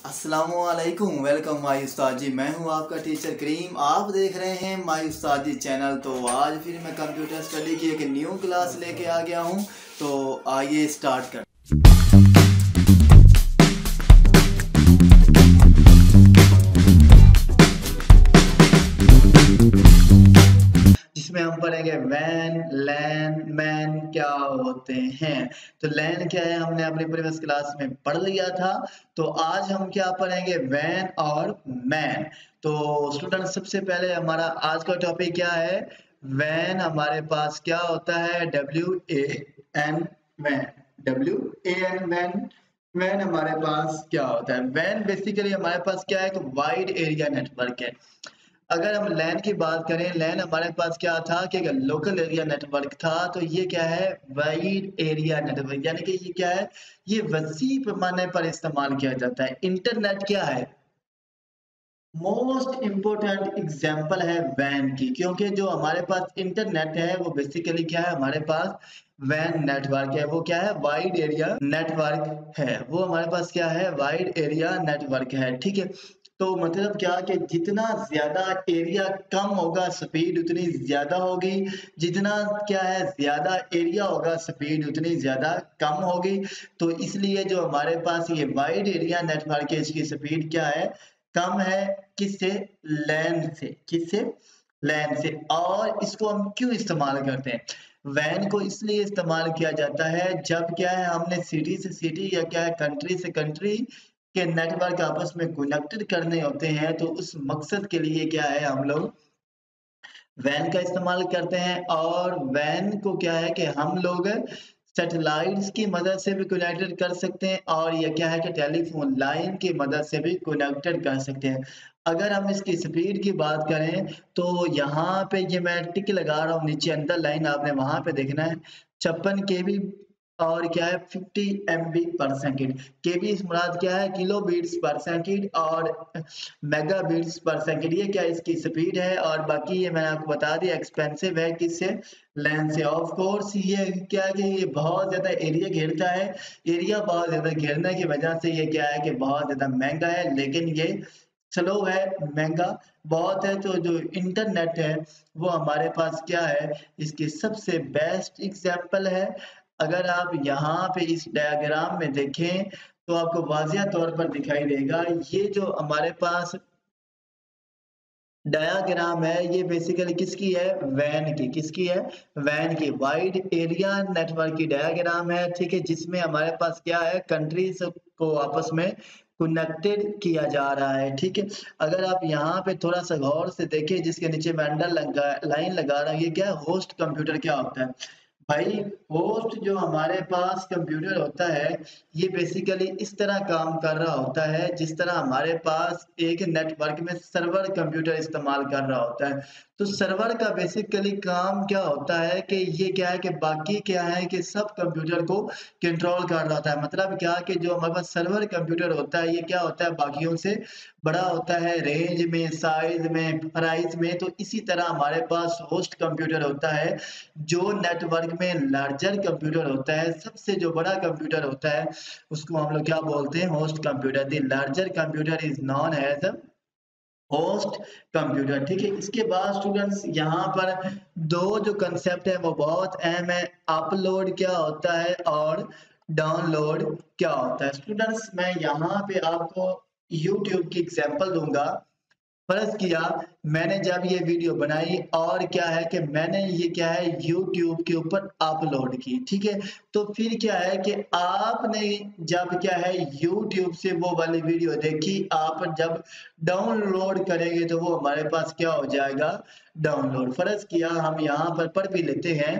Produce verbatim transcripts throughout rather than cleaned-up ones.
अस्सलामुअलैकुम, welcome my उस्ताद जी। मैं हूं आपका टीचर करीम। आप देख रहे हैं माई उस्ताद जी चैनल। तो आज फिर मैं कंप्यूटर स्टडी की एक न्यू क्लास लेके आ गया हूं। तो आइए स्टार्ट कर जिसमें हम पढ़ेंगे वैन, लैन, मैन क्या होते हैं। तो लैन क्या है हमने अपनी प्रीवियस क्लास में पढ़ लिया था। तो आज हम क्या पढ़ेंगे, वैन और मैन। तो स्टूडेंट सबसे पहले हमारा आज का टॉपिक क्या है, वैन हमारे पास क्या होता है, W A N van. W A N van van हमारे पास क्या होता है। वैन बेसिकली हमारे पास क्या है, तो वाइड एरिया नेटवर्क है। अगर हम लैन की बात करें, लैन हमारे पास क्या था कि लोकल एरिया नेटवर्क था। तो ये क्या है, वाइड एरिया नेटवर्क, यानी कि ये क्या है, ये वसी पैमाने पर इस्तेमाल किया जाता है। इंटरनेट क्या है, मोस्ट इम्पोर्टेंट एग्जाम्पल है वैन की, क्योंकि जो हमारे पास इंटरनेट है वो बेसिकली क्या है, हमारे पास वैन नेटवर्क है। वो क्या है, वाइड एरिया नेटवर्क है। वो हमारे पास क्या है, वाइड एरिया नेटवर्क है। ठीक है, तो मतलब क्या कि जितना ज्यादा एरिया कम होगा स्पीड उतनी ज्यादा होगी, जितना क्या है ज्यादा एरिया होगा स्पीड उतनी ज्यादा कम होगी। तो इसलिए जो हमारे पास ये वाइड एरिया नेटवर्क है, इसकी स्पीड क्या है, कम है। किससे, लैन से। किससे, लैन से। और इसको हम क्यों इस्तेमाल करते हैं, वैन को इसलिए इस्तेमाल किया जाता है जब क्या है, हमने सिटी से सिटी या क्या है कंट्री से कंट्री के नेटवर्क आपस में कनेक्टेड करने होते हैं। तो उस मकसद के लिए क्या है, हम लोग वैन का इस्तेमाल करते हैं। और वैन को क्या है कि हम लोग सैटेलाइट्स की मदद से भी कनेक्टेड कर सकते हैं, और ये क्या है कि टेलीफोन लाइन की मदद से भी कनेक्टेड कर सकते हैं। अगर हम इसकी स्पीड की बात करें तो यहाँ पे ये मैं टिक लगा रहा हूँ, नीचे अंदर लाइन आपने वहां पे देखना है, छप्पन के बी और क्या है fifty M B per second. K B मुराद क्या है, किलो बीट्स पर सेकेंड, और मेगा बीट्स पर सेकेंड ये क्या इसकी स्पीड है। और बाकी ये मैंने आपको बता दिया एक्सपेंसिव है, किससे, लैन से। ऑफ कोर्स ये क्या है कि ये बहुत ज्यादा एरिया घेरता है। एरिया बहुत ज्यादा घेरने की वजह से ये क्या है कि बहुत ज्यादा महंगा है, लेकिन ये स्लो है, महंगा बहुत है। तो जो इंटरनेट है वो हमारे पास क्या है, इसकी सबसे बेस्ट एग्जांपल है। अगर आप यहाँ पे इस डायग्राम में देखें तो आपको वाजिया तौर पर दिखाई देगा, ये जो हमारे पास डायाग्राम है ये बेसिकली किसकी है, वैन की। किसकी है, वैन की। वाइड एरिया नेटवर्क की डायाग्राम है। ठीक है, जिसमें हमारे पास क्या है, कंट्रीज को आपस में कनेक्टेड किया जा रहा है। ठीक है, अगर आप यहाँ पे थोड़ा सा गौर से देखें, जिसके नीचे मैं अंडर लगा लाइन लगा रहा हूँ, ये क्या है, होस्ट कंप्यूटर क्या होता है भाई। होस्ट जो हमारे पास कंप्यूटर होता है ये बेसिकली इस तरह काम कर रहा होता है जिस तरह हमारे पास एक नेटवर्क में सर्वर कंप्यूटर इस्तेमाल कर रहा होता है। तो सर्वर का बेसिकली काम क्या होता है कि ये क्या है कि बाकी क्या है कि सब कंप्यूटर को कंट्रोल कर रहा होता है। मतलब क्या कि जो हमारे पास सर्वर कंप्यूटर होता है ये क्या होता है, बाकियों से बड़ा होता है, रेंज में, साइज में, प्राइस में। तो इसी तरह हमारे पास होस्ट कंप्यूटर होता है जो नेटवर्क में लार्जर कंप्यूटर होता है, सबसे जो बड़ा कंप्यूटर होता है उसको हम लोग क्या बोलते हैं, host computer. The larger computer is known as host computer. ठीक है, इसके बाद स्टूडेंट्स यहाँ पर दो जो कंसेप्ट है वो बहुत अहम है, अपलोड क्या होता है और डाउनलोड क्या होता है। स्टूडेंट्स मैं यहाँ पे आपको यूट्यूब की एग्जांपल दूंगा। फर्ज किया मैंने जब ये वीडियो बनाई और क्या है कि मैंने ये क्या है यूट्यूब के ऊपर अपलोड की। ठीक है, तो फिर क्या है कि आपने जब क्या है यूट्यूब से वो वाली वीडियो देखी, आप जब डाउनलोड करेंगे तो वो हमारे पास क्या हो जाएगा, डाउनलोड। फर्ज किया हम यहाँ पर पढ़ भी लेते हैं,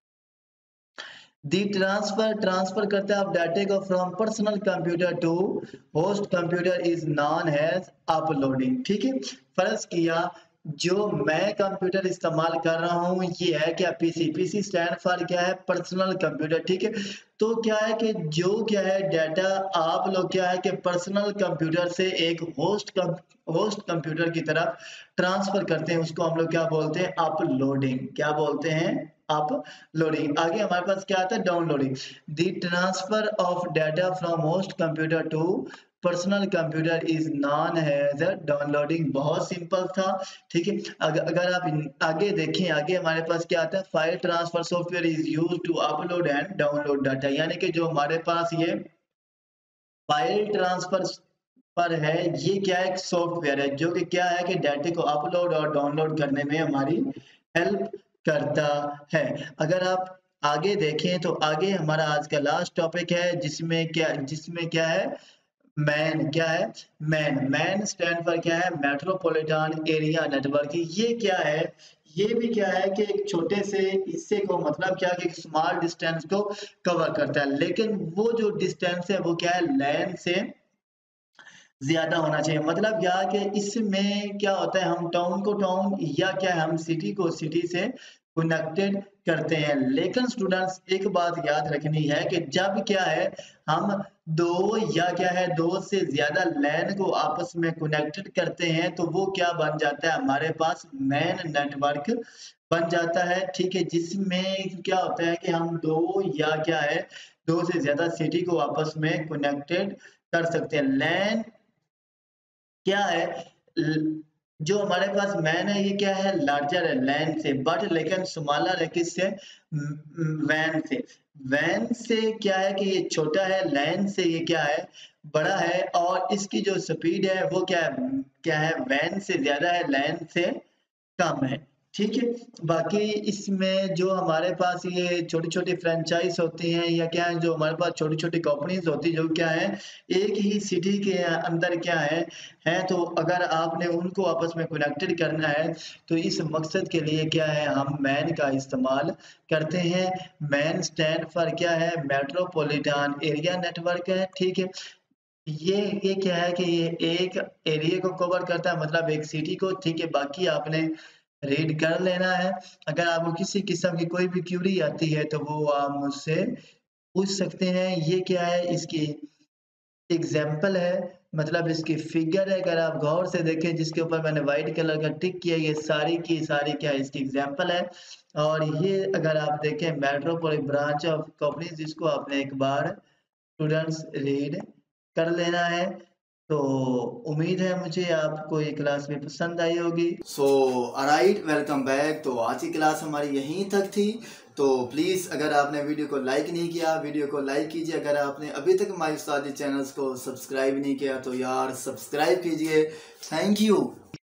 दी ट्रांसफर ट्रांसफर करते हैं आप डाटा को from personal computer to host computer is known as uploading. ठीक है, फर्ज किया जो मैं कंप्यूटर इस्तेमाल कर रहा हूँ ये है क्या, पीसी। पीसी स्टैंड फॉर क्या है, पर्सनल कंप्यूटर। ठीक है, तो क्या है कि जो क्या है डाटा आप लोग क्या है कि पर्सनल कंप्यूटर से एक होस्ट होस्ट कंप्यूटर की तरफ ट्रांसफर करते हैं, उसको हम लोग क्या बोलते हैं, अपलोडिंग। क्या बोलते हैं, अपलोडिंग। आगे हमारे पास क्या आता है, downloading. The transfer of data from host computer to personal computer is known as downloading. बहुत सिंपल था, ठीक है। अगर अगर आप इन- आगे देखें, आगे हमारे पास क्या आता है, file transfer software is use to upload and download data, यानी कि जो हमारे पास ये फाइल ट्रांसफर पर है, ये क्या है, एक सॉफ्टवेयर है जो कि क्या है कि डाटा को अपलोड और डाउनलोड करने में हमारी हेल्प करता है। अगर आप आगे देखें तो आगे हमारा आज का लास्ट टॉपिक है जिसमें क्या जिसमें क्या है, मैन क्या है, मैन मैन स्टैंड पर क्या है, मेट्रोपॉलिटन एरिया नेटवर्क। ये क्या है, ये भी क्या है कि एक छोटे से हिस्से को, मतलब क्या कि स्मॉल डिस्टेंस को कवर करता है, लेकिन वो जो डिस्टेंस है वो क्या है, लैन से ज्यादा होना चाहिए। मतलब क्या कि इसमें क्या होता है, हम टाउन को टाउन या क्या है, हम सिटी को सिटी से कनेक्टेड करते हैं। लेकिन स्टूडेंट्स एक बात याद रखनी है कि जब क्या है, हम दो या क्या है, दो से ज्यादा लैन को आपस में कनेक्टेड करते हैं तो वो क्या बन जाता है, हमारे पास मैन नेटवर्क बन जाता है, ठीक है। जिसमें क्या होता है कि हम दो या क्या है, दो से ज्यादा सिटी को आपस में कनेक्टेड कर सकते हैं। लैन क्या है, ल- जो हमारे पास मैन है ये क्या है, लार्जर है लैन से, बट लेकिन स्मॉलर है किससे, वैन से। वैन से क्या है कि ये छोटा है, लैन से ये क्या है, बड़ा है, और इसकी जो स्पीड है वो क्या है, क्या है, वैन से ज्यादा है, लैन से कम है, ठीक है। बाकी इसमें जो हमारे पास ये छोटी-छोटी फ्रैंचाइज़ होती हैं या क्या है, जो हमारे पास छोटी-छोटी कंपनीज़ होती हैं, जो क्या है, एक ही सिटी के अंदर क्या है, हैं, तो अगर आपने उनको आपस में कनेक्टेड करना है, तो इस मकसद के लिए क्या है, हम मैन का इस्तेमाल करते हैं। मैन स्टैंड फॉर क्या है, मेट्रोपॉलिटन एरिया नेटवर्क है, ठीक है। ये ये क्या है कि ये एक एरिया को कवर करता है, मतलब एक सिटी को, ठीक है। बाकी आपने रीड कर लेना है। अगर आपको किसी किस्म की कोई भी क्यूरी आती है तो वो आप मुझसे पूछ सकते हैं। ये क्या है, इसकी एग्जाम्पल है, मतलब इसकी फिगर है। अगर आप गौर से देखें जिसके ऊपर मैंने व्हाइट कलर का टिक किया, ये सारी की सारी क्या है, इसकी एग्जाम्पल है। और ये अगर आप देखें मेट्रोपोलिस ब्रांच ऑफ कंपनीज, जिसको आपने एक बार स्टूडेंट्स रीड कर लेना है। तो उम्मीद है मुझे आपको ये क्लास भी पसंद आई होगी। So right, welcome back. तो आज की क्लास हमारी यहीं तक थी। तो प्लीज़ अगर आपने वीडियो को लाइक नहीं किया, वीडियो को लाइक कीजिए। अगर आपने अभी तक माई उस्तादी चैनल्स को सब्सक्राइब नहीं किया तो यार सब्सक्राइब कीजिए। Thank you.